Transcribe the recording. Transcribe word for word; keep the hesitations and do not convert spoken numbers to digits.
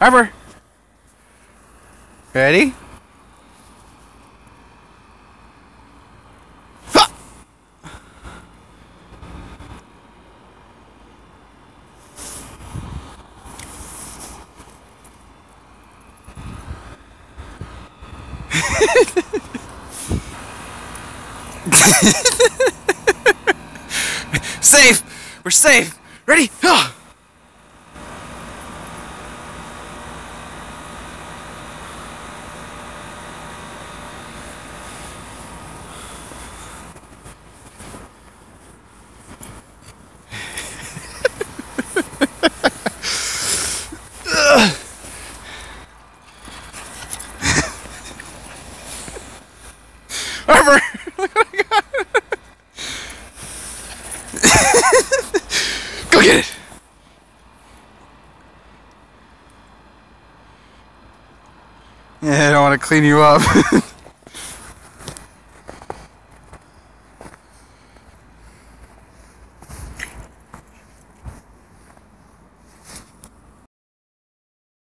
Harper! Ready? Safe! We're safe! Ready? Oh. Harper! Look what I got! Go get it! Yeah, I don't want to clean you up.